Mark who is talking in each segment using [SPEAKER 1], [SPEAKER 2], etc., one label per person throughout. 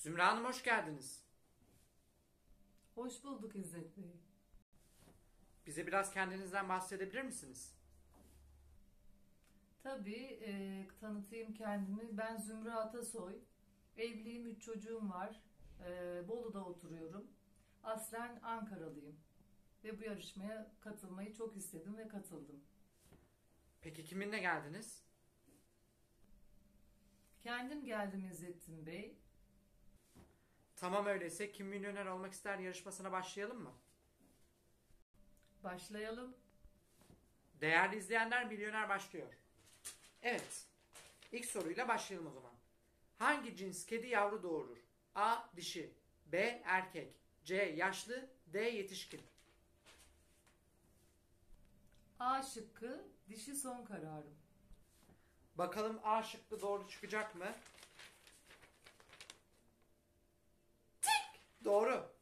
[SPEAKER 1] Zümra Hanım hoş geldiniz.
[SPEAKER 2] Hoş bulduk İzzet Bey.
[SPEAKER 1] Bize biraz kendinizden bahsedebilir misiniz?
[SPEAKER 2] Tabii tanıtayım kendimi. Ben Zümra Atasoy. Evliyim, 3 çocuğum var. Bolu'da oturuyorum. Aslen Ankaralıyım. Ve bu yarışmaya katılmayı çok istedim ve katıldım.
[SPEAKER 1] Peki kiminle geldiniz?
[SPEAKER 2] Kendim geldim İzzettin Bey.
[SPEAKER 1] Tamam öyleyse Kim Milyoner Olmak İster yarışmasına başlayalım mı?
[SPEAKER 2] Başlayalım.
[SPEAKER 1] Değerli izleyenler, milyoner başlıyor. Evet. İlk soruyla başlayalım o zaman. Hangi cins kedi yavru doğurur? A. Dişi, B. Erkek, C. Yaşlı, D. Yetişkin.
[SPEAKER 2] A şıkkı, dişi son kararım.
[SPEAKER 1] Bakalım A şıkkı doğru çıkacak mı? Doğru.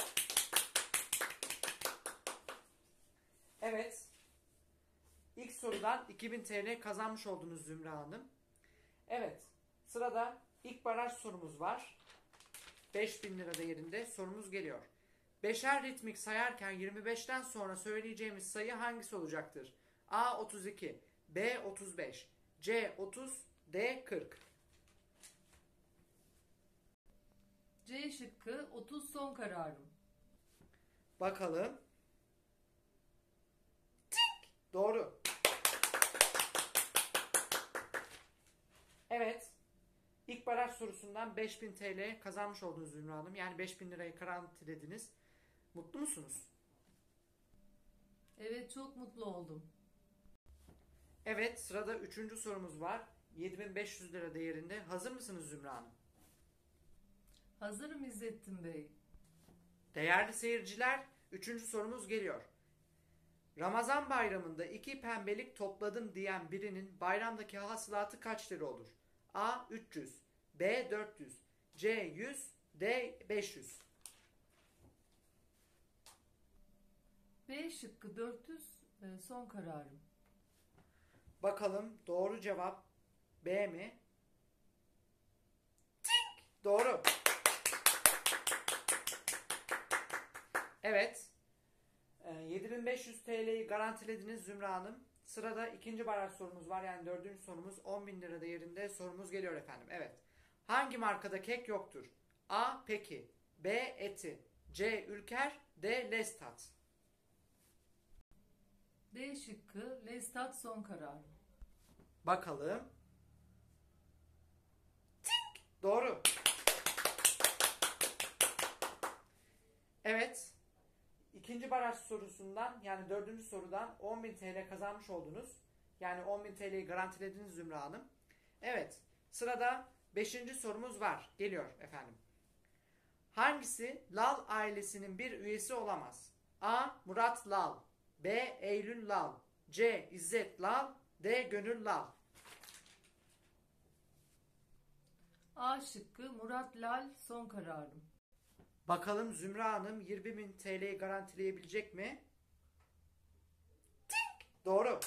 [SPEAKER 1] Evet. İlk sorudan 2000 TL kazanmış oldunuz Zümra Hanım. Evet. Sırada ilk baraj sorumuz var. 5000 lira değerinde sorumuz geliyor. Beşer ritmik sayarken 25'ten sonra söyleyeceğimiz sayı hangisi olacaktır? A 32, B 35, C 30, D 40.
[SPEAKER 2] C şıkkı, 30 son kararım.
[SPEAKER 1] Bakalım. Doğru. Evet. İlk baraj sorusundan 5000 TL kazanmış oldunuz Zümra Hanım. Yani 5000 lirayı garantilediniz. Mutlu musunuz?
[SPEAKER 2] Evet, çok mutlu oldum.
[SPEAKER 1] Evet, sırada 3. sorumuz var. 7500 lira değerinde. Hazır mısınız Zümra Hanım?
[SPEAKER 2] Hazırım İzzettin Bey.
[SPEAKER 1] Değerli seyirciler, 3. sorumuz geliyor. Ramazan bayramında 2 pembelik topladım diyen birinin bayramdaki hasılatı kaç lira olur? A 300, B 400, C 100, D 500.
[SPEAKER 2] B şıkkı, 400 son kararım.
[SPEAKER 1] Bakalım doğru cevap B mi? Doğru. Evet. 7500 TL'yi garantilediniz Zümra Hanım. Sırada ikinci baraj sorumuz var. Yani 4. sorumuz 10.000 lira değerinde sorumuz geliyor efendim. Evet. Hangi markada kek yoktur? A. Peki, B. Eti, C. Ülker, D. Lestat.
[SPEAKER 2] D şıkkı, Lestat son kararım.
[SPEAKER 1] Bakalım. Doğru. Evet. İkinci baraj sorusundan yani 4. sorudan 10.000 TL kazanmış oldunuz. Yani 10.000 TL'yi garantilediniz Zümra Hanım. Evet. Sırada 5. sorumuz var. Geliyor efendim. Hangisi Lal ailesinin bir üyesi olamaz? A. Murat Lal, B. Eylül Lal, C. İzzet Lal, D. Gönül Lal.
[SPEAKER 2] A şıkkı, Murat Lal son kararım.
[SPEAKER 1] Bakalım Zümra Hanım 20.000 TL'yi garantileyebilecek mi? Doğru.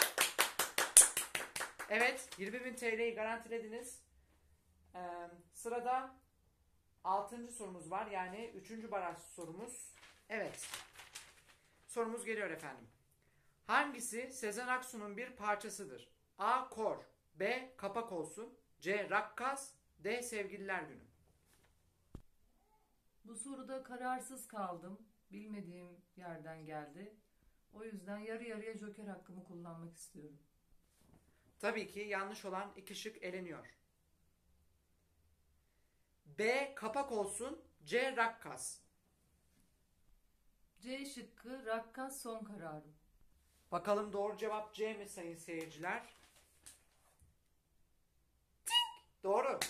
[SPEAKER 1] Evet, 20.000 TL'yi garantilediniz. Sırada 6. sorumuz var. Yani 3. baraj sorumuz. Evet. Sorumuz geliyor efendim. Hangisi Sezen Aksu'nun bir parçasıdır? A. Kor, B. Kapak olsun, C. Rakkas, D. Sevgililer Günü.
[SPEAKER 2] Bu soruda kararsız kaldım. Bilmediğim yerden geldi. O yüzden yarı yarıya joker hakkımı kullanmak istiyorum.
[SPEAKER 1] Tabii ki yanlış olan 2 şık eleniyor. B. Kapak olsun, C. Rakkas.
[SPEAKER 2] C şıkkı, Rakkas son kararım.
[SPEAKER 1] Bakalım doğru cevap C mi sayın seyirciler? Doğru.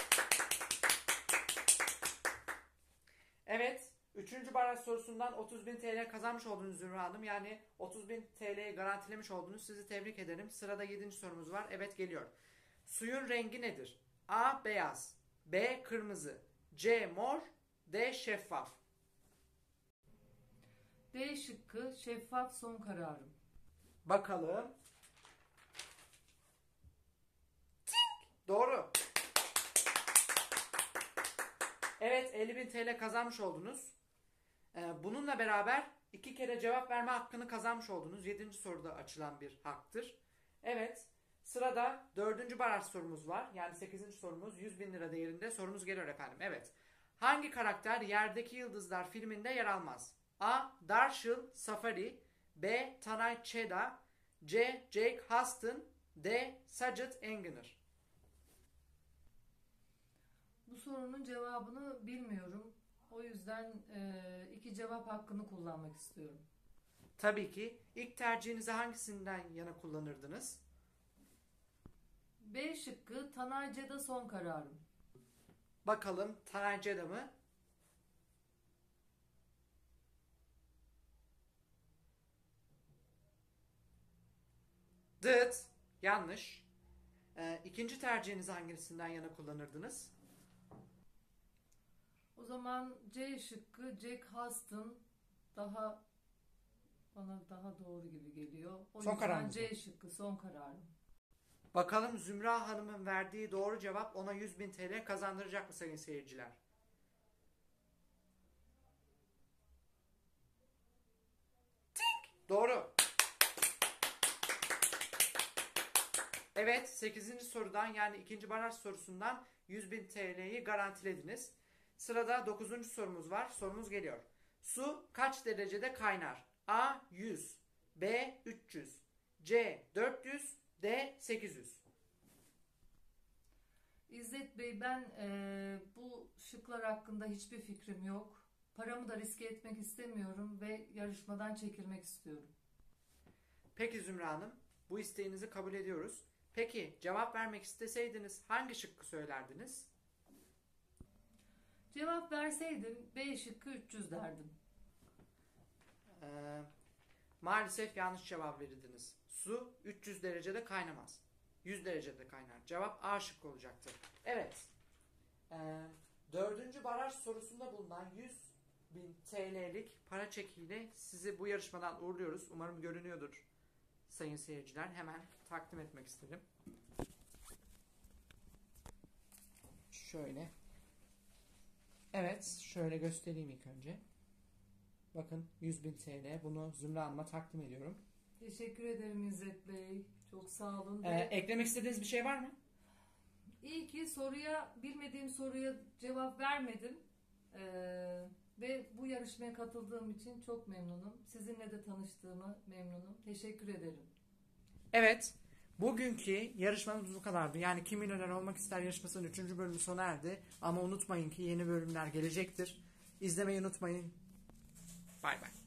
[SPEAKER 1] Evet. 3. baraj sorusundan 30.000 TL kazanmış oldunuz Zümra Hanım. Yani 30.000 TL'yi garantilemiş oldunuz. Sizi tebrik ederim. Sırada 7. sorumuz var. Evet geliyor. Suyun rengi nedir? A. Beyaz, B. Kırmızı, C. Mor, D. Şeffaf.
[SPEAKER 2] D şıkkı, şeffaf son kararım.
[SPEAKER 1] Bakalım. Doğru. Evet, 50.000 TL kazanmış oldunuz. Bununla beraber 2 kere cevap verme hakkını kazanmış oldunuz. 7. soruda açılan bir haktır. Evet, sırada 4. baraj sorumuz var. Yani 8. sorumuz 100.000 lira değerinde sorumuz geliyor efendim. Evet. Hangi karakter Yerdeki Yıldızlar filminde yer almaz? A. Darshil Safari, B. Tanay Cheda, C. Jake Huston, D. Sajet Engineer.
[SPEAKER 2] Bu sorunun cevabını bilmiyorum. O yüzden iki cevap hakkını kullanmak istiyorum.
[SPEAKER 1] Tabii ki. İlk tercihinizi hangisinden yana kullanırdınız?
[SPEAKER 2] B şıkkı Tanay Ceda son kararım.
[SPEAKER 1] Bakalım Tanay Cheda mı? Dıt. Yanlış. İkinci tercihinizi hangisinden yana kullanırdınız?
[SPEAKER 2] O zaman C şıkkı Jack Huston bana daha doğru gibi geliyor. O
[SPEAKER 1] Son
[SPEAKER 2] yüzden
[SPEAKER 1] kararınız
[SPEAKER 2] C şıkkı son kararım.
[SPEAKER 1] Bakalım Zümra Hanım'ın verdiği doğru cevap ona 100.000 TL kazandıracak mı sayın seyirciler? Doğru. Evet, 8. sorudan yani 2. baraj sorusundan 100.000 TL'yi garantilediniz. Sırada 9. sorumuz var. Sorumuz geliyor. Su kaç derecede kaynar? A 100, B 300, C 400, D 800.
[SPEAKER 2] İzzet Bey, ben bu şıklar hakkında hiçbir fikrim yok. Paramı da riske etmek istemiyorum ve yarışmadan çekilmek istiyorum.
[SPEAKER 1] Peki Zümra Hanım, bu isteğinizi kabul ediyoruz. Peki cevap vermek isteseydiniz hangi şıkkı söylerdiniz?
[SPEAKER 2] Cevap verseydim B şıkkı 300 derdim.
[SPEAKER 1] Maalesef yanlış cevap verdiniz. Su 300 derecede kaynamaz. 100 derecede kaynar. Cevap A şıkkı olacaktı. Evet. 4. baraj sorusunda bulunan 100.000 TL'lik para çekiyle sizi bu yarışmadan uğurluyoruz. Umarım görünüyordur sayın seyirciler. Hemen takdim etmek isterim. Şöyle. Evet, şöyle göstereyim ilk önce. Bakın 100.000 TL. Bunu Zümra Hanım'a takdim ediyorum.
[SPEAKER 2] Teşekkür ederim İzzet Bey. Çok sağ olun.
[SPEAKER 1] Eklemek istediğiniz bir şey var mı?
[SPEAKER 2] İyi ki bilmediğim soruya cevap vermedim. Ve bu yarışmaya katıldığım için çok memnunum. Sizinle de tanıştığıma memnunum. Teşekkür ederim.
[SPEAKER 1] Evet. Bugünkü yarışmamız bu kadardı. Yani Kim Milyoner Olmak İster yarışmasının 3. bölümü sona erdi. Ama unutmayın ki yeni bölümler gelecektir. İzlemeyi unutmayın. Bay bay.